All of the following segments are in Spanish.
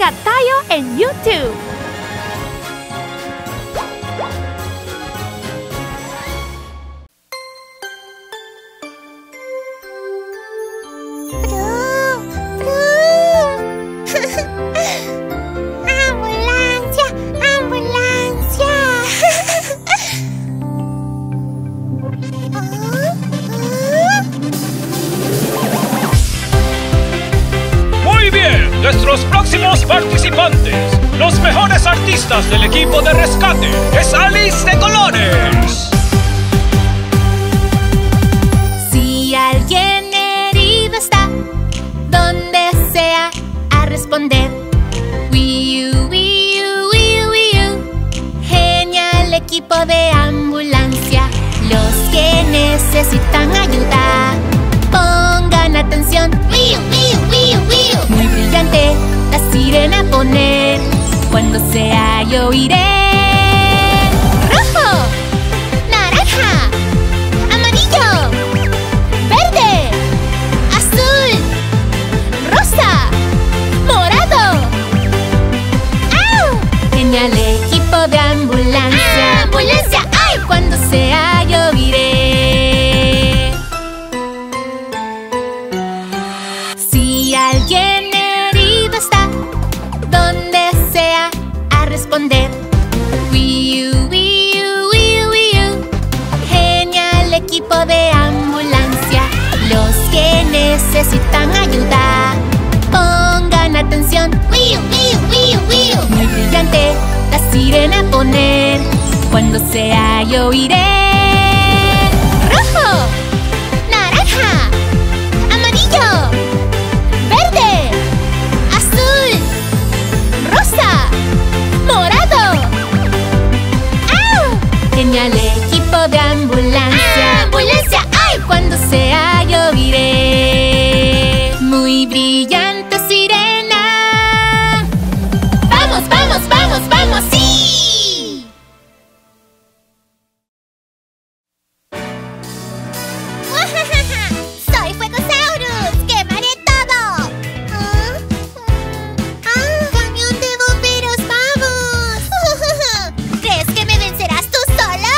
a Tayo en YouTube. ¡Ambulancia! ¡Ambulancia! Muy bien, nuestros próximos participantes, los mejores artistas del equipo de rescate, es Alice de Colores. Si alguien herido está, donde sea, a responder. Wiu, wiu, wiu, wiu. Genial equipo de ambulancia. Los que necesitan ayuda, pongan atención. Wiu, wiu, wiu, wiu. Muy brillante, la sirena poner. Cuando sea yo oiré. ¡Rojo! ¡Naranja! ¡Amarillo! ¡Verde! ¡Azul! ¡Rosa! ¡Morado! ¡Au! Genial equipo de ambulancia. ¡Ambulancia! ¡Ay! Cuando sea yo iré. Si alguien herido está, donde sea, a responder. Wiu, wiu, wiu, wiu. Genial equipo de ambulancia. Los que necesitan ayuda, pongan atención. Wiu, wiu, wiu, wiu. Muy brillante, la sirena poner. Cuando sea yo iré. ¡Rojo! ¡Naranja! ¡Amarillo! ¡Verde! ¡Azul! ¡Rosa! ¡Morado! ¡Au! Genial equipo de ambulancia. ¡Ambulancia! ¡Ay! Cuando sea yo iré. Muy brillante sirena. ¡Vamos, vamos, vamos, vamos! ¡Sí! ¡Soy Fuegosaurus! ¡Quemaré todo! ¡Camión de bomberos, vamos! ¿Crees que me vencerás tú solo?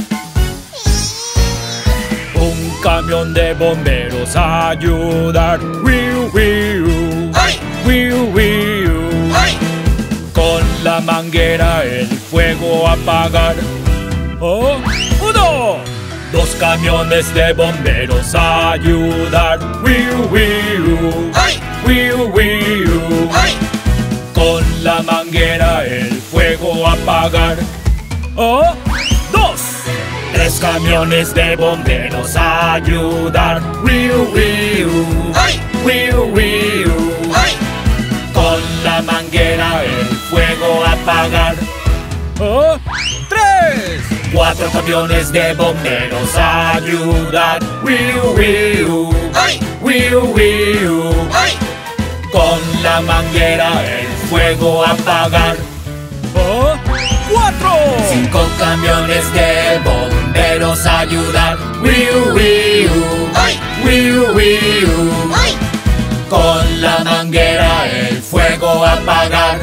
Un camión de bomberos a ayudar. Wiu, wiu. ¡Ay! Wiu, wiu. ¡Ay! Con la manguera el fuego apagar. ¡Oh! ¡Uno! Dos camiones de bomberos a ayudar. Wiu, wiu. ¡Ay! Wiu, wiu. ¡Ay! Con la manguera el fuego apagar. ¡Oh! ¡Dos! Tres camiones de bomberos a ayudar. Wiu, wiu. ¡Ay! Wiu, wiu. ¡Ay! Con la manguera el fuego apagar. ¡Oh! ¡Tres! Cuatro camiones de bomberos a ayudar. Wiu, wiu. ¡Ay! Wiu, wiu. ¡Ay! Con la manguera el fuego apagar. ¡Oh! ¡Cuatro! Cinco camiones de bomberos a ayudar. Wiu, wiu. ¡Ay! Wiu, wiu. ¡Ay! Con la manguera el fuego apagar.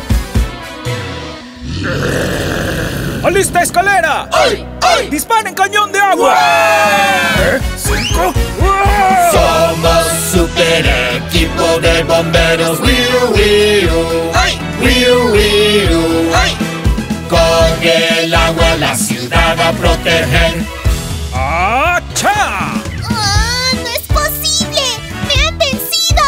¡Alista escalera! ¡Ay! ¡Ay! ¡Disparen cañón de agua! ¡Cinco! Somos super equipo de bomberos. Wiu, wiu. ¡Ay! ¡Wiu, wiu! ¡Ay! Con el agua la ciudad a proteger. ¡Achá! ¡Oh, no es posible! ¡Me han vencido!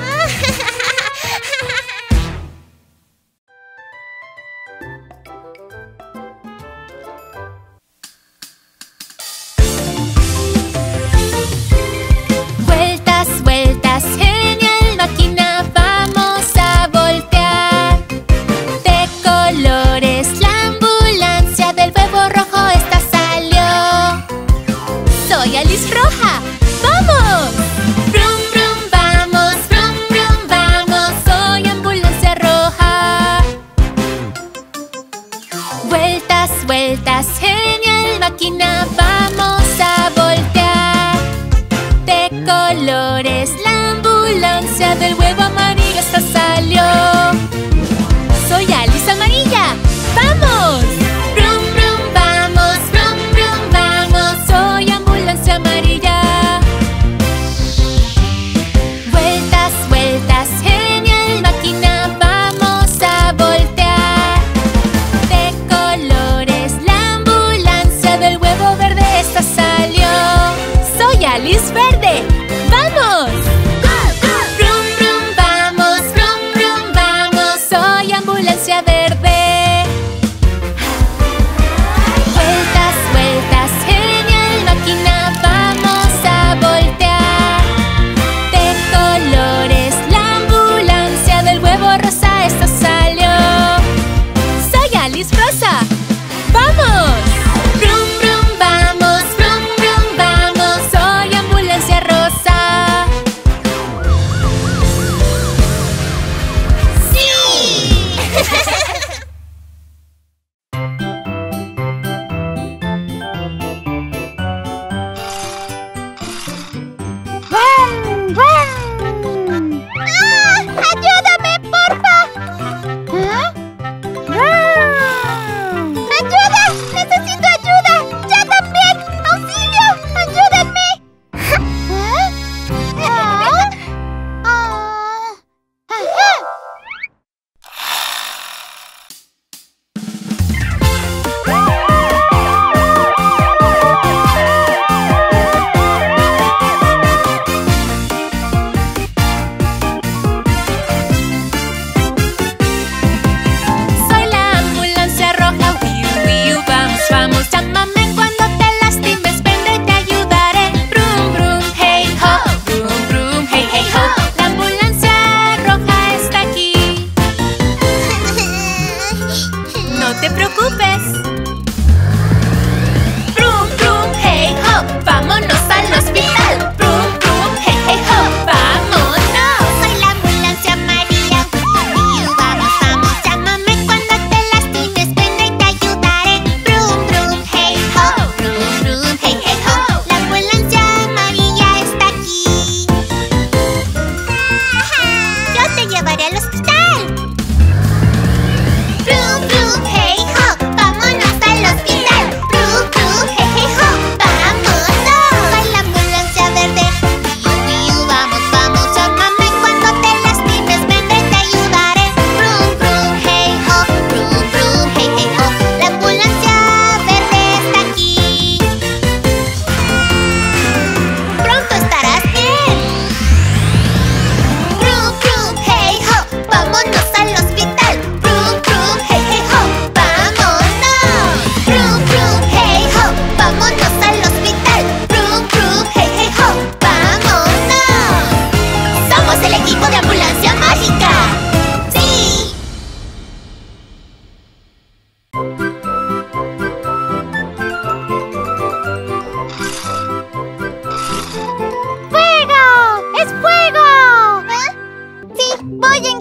Vueltas, vueltas, genial máquina, vamos a voltear. De colores, la ambulancia del huevo rojo esta salió. Soy Alice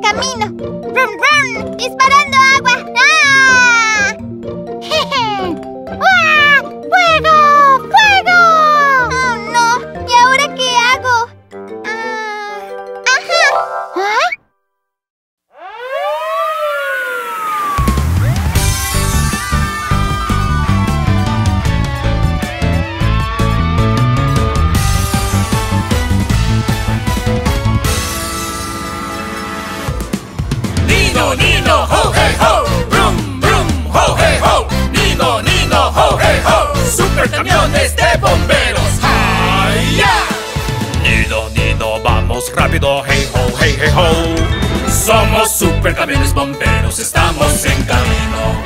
camino. ¡Rum, rum! ¡Disparando agua! ¡Ah! ¡Ah! ¡Fuego! ¡Fuego! ¡Oh, no! ¿Y ahora qué hago? ¡Ajá! ¿Ah? Nino, Nino, ho, hey, ho. Brum, brum, ho, hey, ho. Nino, Nino, ho, hey, ho. Supercamiones de bomberos. ¡Hi-ya! Nino, Nino, vamos rápido, hey ho, hey, hey ho. Somos supercamiones bomberos, estamos en camino.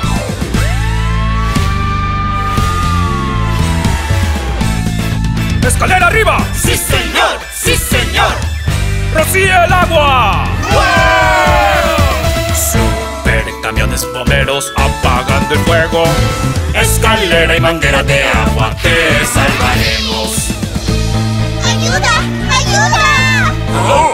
¡Escalera arriba! ¡Sí, señor! ¡Sí, señor! ¡Rocía el agua! ¡Wow! Supercamiones bomberos apagando el fuego. Escalera y manguera de agua, te salvaremos. ¡Ayuda! ¡Ayuda! Oh.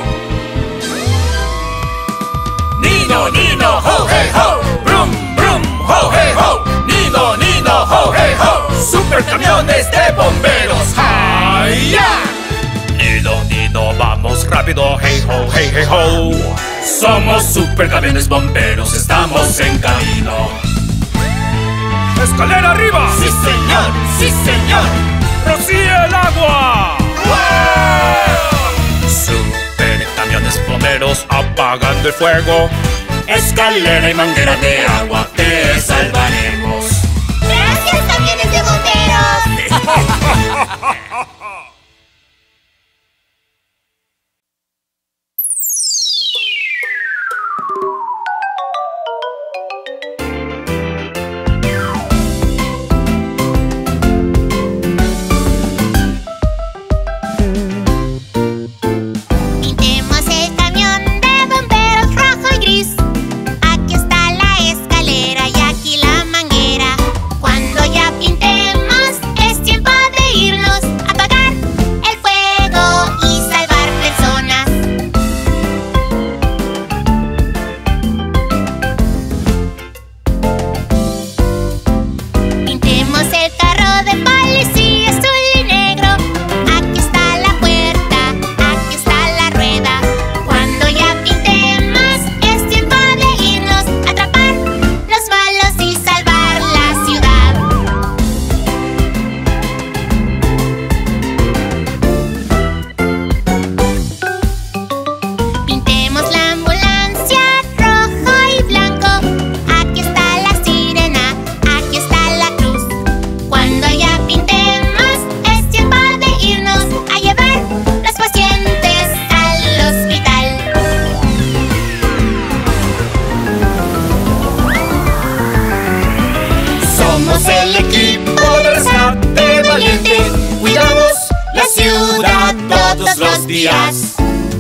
Nino, Nino, ho, hey, ho. Brum, brum, ho, hey, ho. Nino, Nino, ho, hey, ho. Supercamiones de bomberos. ¡Hi-ya! Nino, Nino, vamos rápido, hey ho, hey, hey ho. Somos supercamiones bomberos, estamos en camino. ¡Escalera arriba! ¡Sí, señor! ¡Sí, señor! ¡Rocía el agua! ¡Wow! Supercamiones bomberos apagando el fuego. Escalera y manguera de agua, te salvaremos. ¡Gracias, camiones de bomberos! Pintemos el camión de bomberos rojo y gris. Aquí está la escalera y aquí la manguera. Cuando ya pintemos, es tiempo de irnos a apagar el fuego y salvar personas. Pintemos el carro de policía azul y negro. Aquí está la puerta, aquí está la rueda. Cuando ya pintemos, es tiempo de irnos a atrapar los malos y salvar la ciudad. Pintemos la ambulancia rojo y blanco. Aquí está la sirena, aquí está la cruz. Cuando ya pintemos, es tiempo de irnos a llevar los pacientes al hospital. Somos el equipo de rescate valiente. Cuidamos la ciudad todos los días.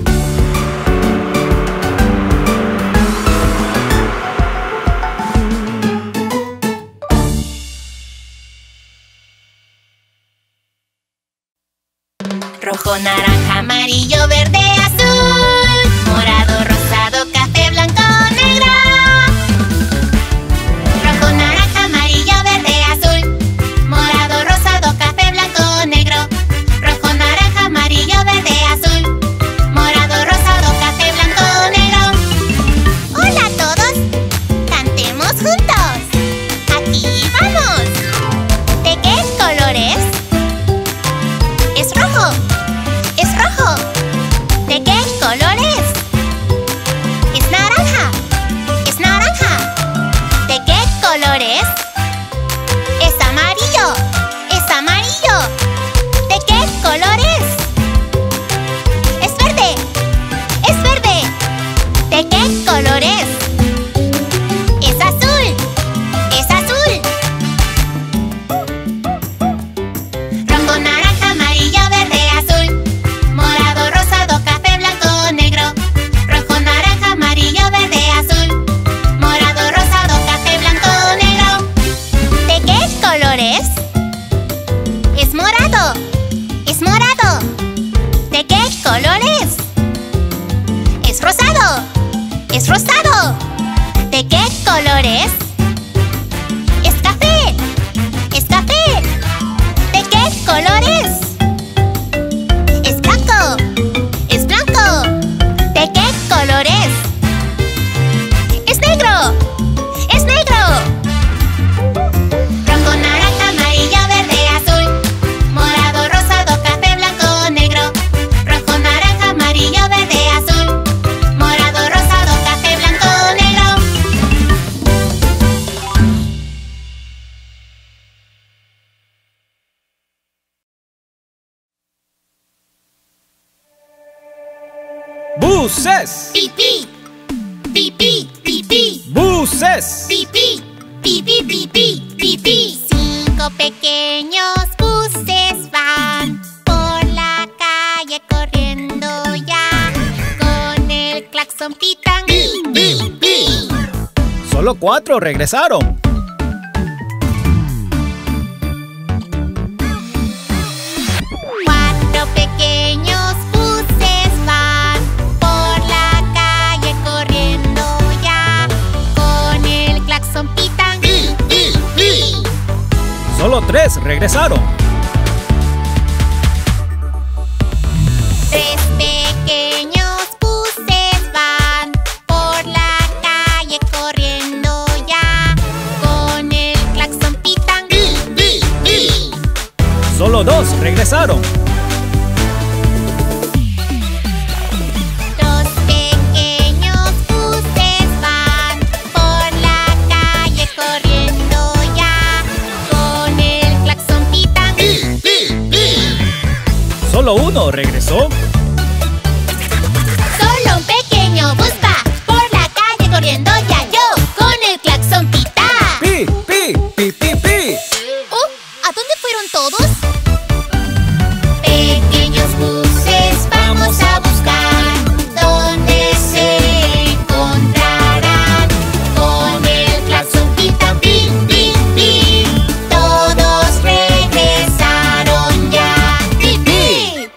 Rojo, naranja, amarillo, verde, azul. Morado, rosado, café, blanco, negro. Rojo, naranja, amarillo, verde, azul. Morado, rosado, café, blanco, negro. Rojo, naranja, amarillo, verde, azul. Morado, rosado, café, blanco, negro. Hola a todos. Cantemos juntos. Aquí vamos. ¿De qué colores? Es rojo. Es rojo. ¿De qué colores? Es naranja. Es naranja. ¿De qué colores? Es amarillo. Es amarillo. ¿De qué colores? Es verde. Es verde. ¿De qué colores? Es azul. Es azul. Rojo, naranja, amarillo, verde, azul. Morado, rosado, café, blanco, negro. Rojo, naranja, amarillo, verde, azul. Morado, rosado, café, blanco, negro. ¿De qué colores? Es morado. Es morado. ¿De qué colores? Es rosado. Es rosado. ¿De qué color es? Es café. Es café. ¿De qué color es? Es blanco. Es blanco. ¿De qué color es? Es negro. Es negro. Rojo, naranja, amarillo, verde, azul. Morado, rosado, café, blanco, negro. Rojo, naranja, amarillo, verde, azul. Morado, rosado, café, blanco, negro. ¡Buses! Pipí. Pipí, pipí. ¡Buses! Pipí, pipí, pipí, pipí. 5 pequeños buses van por la calle corriendo ya. Con el claxon pitan. Pi, pi, pi. Solo 4 regresaron. Cuatro pequeños buses van por la calle corriendo ya. Con el claxon pitan. Pi, pi, pi. Solo 3 regresaron. 3 pequeños buses van por la calle corriendo ya. Con el claxon pitan. Pi, pi, pi. Solo 2 regresaron. 2 pequeños buses van por la calle corriendo ya. Con el claxon pitan. Pi, pi, pi. Solo 1 regresó. Solo un pequeño bus va por la calle corriendo ya. Yo con el claxon pita. ¡Pi, pi, pi, pi, pi! Oh, ¿a dónde fueron todos? Pequeños buses vamos a buscar donde se encontrarán. Con el claxon pitan, pi, pi, pi. Todos regresaron ya. ¡Pi, pi!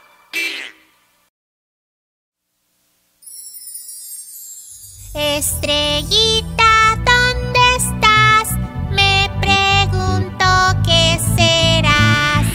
Estrellita, ¿dónde estás? Me pregunto qué serás.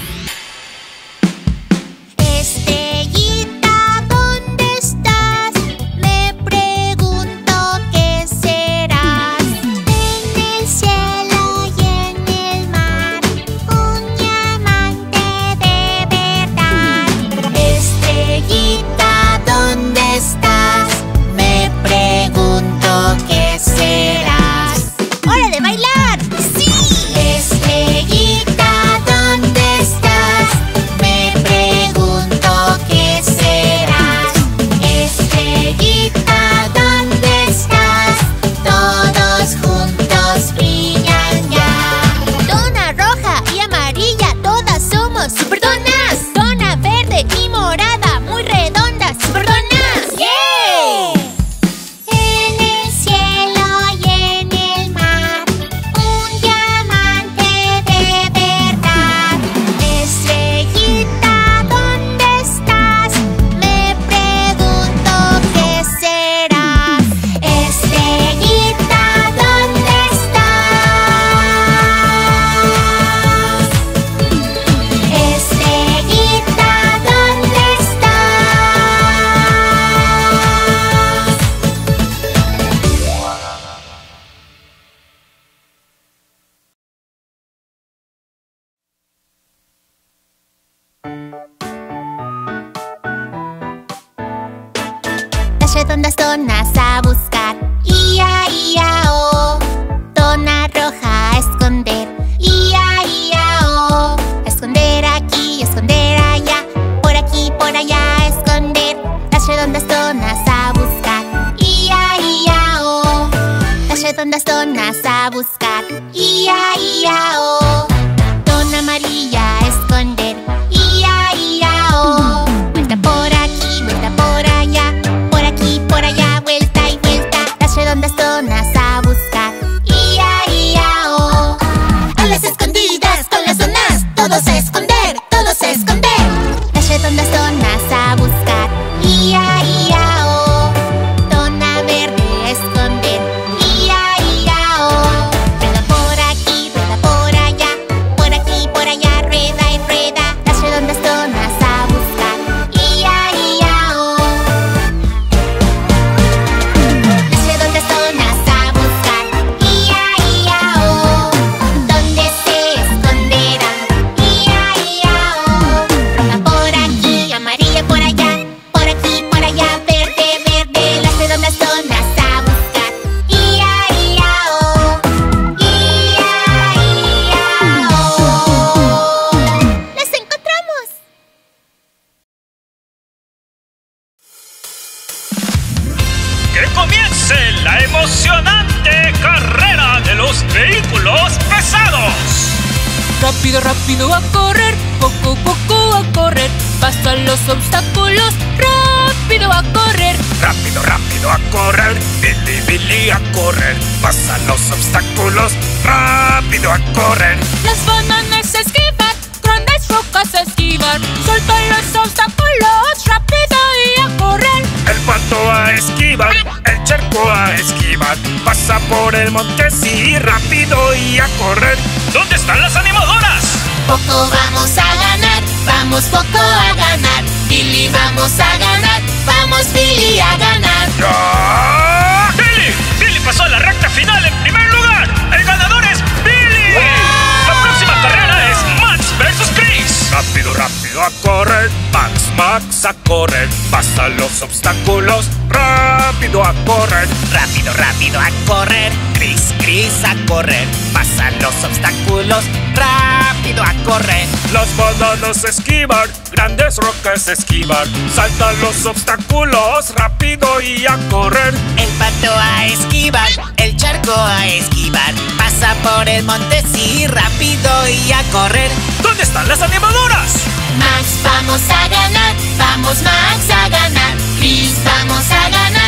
Estrellita, ¿dónde estás? Me pregunto qué serás. En el cielo y en el mar, un diamante de verdad. Estrellita, ¿dónde estás? Me pregunto qué serás. ¡Hora de bailar! ¡Sí! Estrellita, ¿dónde estás? Me pregunto qué serás. Estrellita, ¿dónde estás? Todos juntos brillan ya. Dona roja y amarilla, todas somos superdonas. Dona verde y morada, muy redondas, superdonas. ¡Yeah! En el cielo y en el mar, un diamante de verdad. Estrellita, ¿dónde estás? Me pregunto qué serás. Estrellita, ¿dónde estás? Estrellita, ¿dónde estás? Las redondas donas a buscar. Ia, ia, oh. Dona roja a esconder. Ia, ia, oh. A esconder aquí, a esconder allá. Por aquí, por allá, a esconder. Las redondas donas a buscar. Ia, ia, oh. Las redondas donas a buscar. Ia, ia, oh. Dona amarilla a esconder. Ia, ia, oh. Vuelta por aquí, vuelta por allá. Por aquí, por allá, vuelta y vuelta. Las redondas donas a buscar. Ia, ia, oh. A las escondidas, con las donas, todos a esconder, todos a esconder. Las redondas donas a buscar. Ia, ia, oh. Dona verde que comience la emocionante carrera de los vehículos pesados. Rápido, rápido a correr, poco, poco a correr. Pasan los obstáculos, rápido a correr. Rápido, rápido a correr, Billy, Billy a correr. Pasan los obstáculos, rápido a correr. Las bananas esquivar, grandes rocas esquivar. Soltan los obstáculos, rápido y a correr. El pato a esquivar, el charco a esquivar. Pasa por el monte, sí, rápido y a correr. ¿Dónde están las animadoras? Poco vamos a ganar, vamos poco a ganar. Billy, vamos a ganar, vamos Billy a ganar. ¡Ya! ¡Billy! ¡Billy pasó a la recta final en primer lugar! ¡El ganador es Billy! La próxima carrera es Max versus Chris. Rápido, rápido a correr, Max, Max a correr. Pasa los obstáculos, rápido a correr. Rápido, rápido a correr, Chris, Chris a correr. Pasan los obstáculos, rápido a correr. Las bananas esquivar, grandes rocas esquivar. Saltan los obstáculos, rápido y a correr. El pato a esquivar, el charco a esquivar. Pasa por el monte, sí, rápido y a correr. ¿Dónde están las animadoras? Max, vamos a ganar, vamos Max a ganar. Chris, vamos a ganar,